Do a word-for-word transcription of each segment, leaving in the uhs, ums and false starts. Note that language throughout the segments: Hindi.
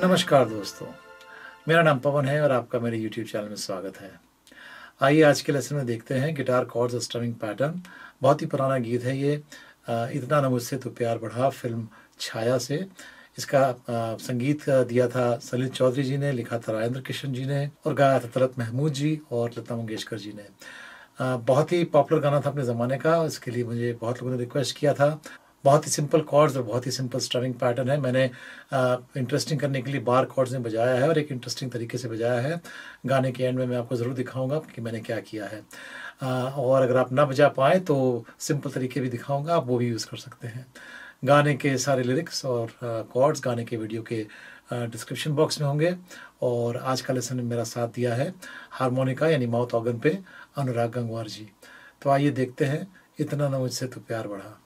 नमस्कार दोस्तों, मेरा नाम पवन है और आपका मेरे यूट्यूब चैनल में स्वागत है। आइए आज के लेसन में देखते हैं गिटार कॉर्ड्स स्ट्रमिंग पैटर्न। बहुत ही पुराना गीत है ये, इतना न मुझसे तो प्यार बढ़ा, फिल्म छाया से। इसका आ, संगीत दिया था सलिल चौधरी जी ने, लिखा था राजेंद्र किशन जी ने और गाया था तलत महमूद जी और लता मंगेशकर जी ने। आ, बहुत ही पॉपुलर गाना था अपने ज़माने का। इसके लिए मुझे बहुत लोगों ने रिक्वेस्ट किया था। बहुत ही सिंपल कॉर्ड्स और बहुत ही सिंपल स्ट्रमिंग पैटर्न है। मैंने इंटरेस्टिंग करने के लिए बार कॉर्ड्स में बजाया है और एक इंटरेस्टिंग तरीके से बजाया है। गाने के एंड में मैं आपको ज़रूर दिखाऊंगा कि मैंने क्या किया है। आ, और अगर आप ना बजा पाएँ तो सिंपल तरीके भी दिखाऊंगा, आप वो भी यूज़ कर सकते हैं। गाने के सारे लिरिक्स और कॉर्ड्स गाने के वीडियो के डिस्क्रिप्शन बॉक्स में होंगे। और आज का लेसन में मेरा साथ दिया है हारमोनिका यानी माउथ ऑर्गन पे अनुराग गंगवार जी। तो आइए देखते हैं इतना न मुझसे तो प्यार बढ़ा।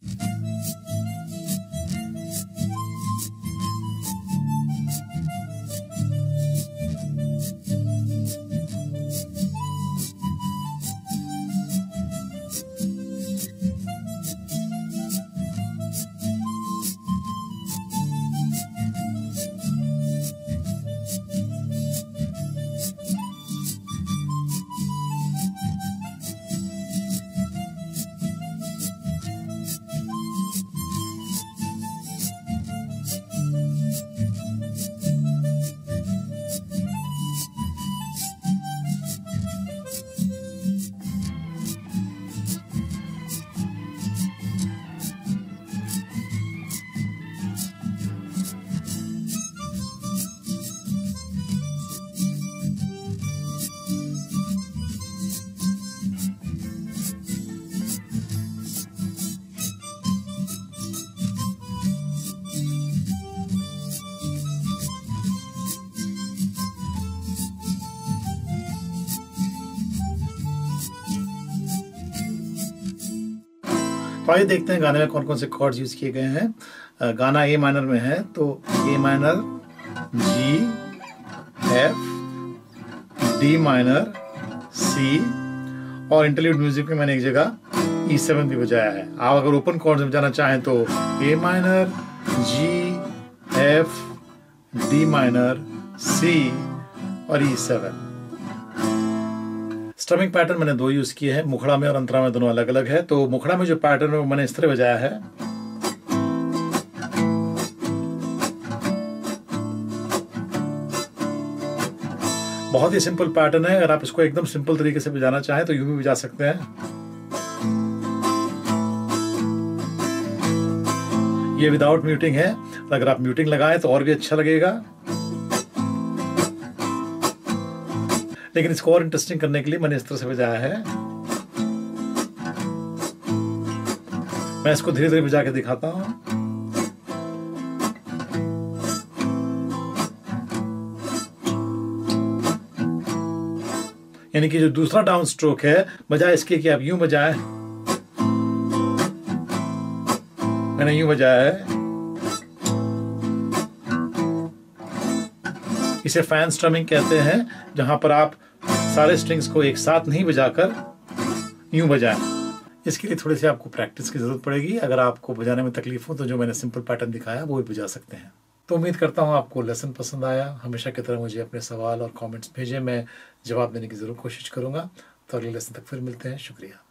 तो आइए देखते हैं गाने में कौन कौन से कॉर्ड्स यूज किए गए हैं। गाना ए माइनर में है तो A minor, G, F, D minor, C और इंटरल्यूड म्यूजिक में मैंने एक जगह ई सेवन भी बजाया है। आप अगर ओपन कॉर्ड्स में बजाना चाहें तो A minor, G, F, D minor, C और ई सेवन। स्ट्रमिंग पैटर्न मैंने दो यूज किए हैं, मुखड़ा में और अंतरा में, दोनों अलग अलग है। तो मुखड़ा में जो पैटर्न है वो मैंने इस तरह बजाया है। बहुत ही सिंपल पैटर्न है। अगर आप इसको एकदम सिंपल तरीके से बजाना चाहें तो यूं भी बजा सकते हैं। ये विदाउट म्यूटिंग है, अगर आप म्यूटिंग लगाएं तो और भी अच्छा लगेगा। लेकिन इसको और इंटरेस्टिंग करने के लिए मैंने इस तरह से बजाया है। मैं इसको धीरे धीरे बजा के दिखाता हूं। यानी कि जो दूसरा डाउन स्ट्रोक है, बजाय इसके कि आप यूं बजाएं, मैंने यूं बजाया है। इसे फैन स्ट्रमिंग कहते हैं, जहां पर आप सारे स्ट्रिंग्स को एक साथ नहीं बजाकर यूं बजाएं। इसके लिए थोड़ी सी आपको प्रैक्टिस की जरूरत पड़ेगी। अगर आपको बजाने में तकलीफ हो तो जो मैंने सिंपल पैटर्न दिखाया वो भी बजा सकते हैं। तो उम्मीद करता हूं आपको लेसन पसंद आया। हमेशा की तरह मुझे अपने सवाल और कमेंट्स भेजें, मैं जवाब देने की जरूर कोशिश करूंगा। तो अगले लेसन तक फिर मिलते हैं। शुक्रिया।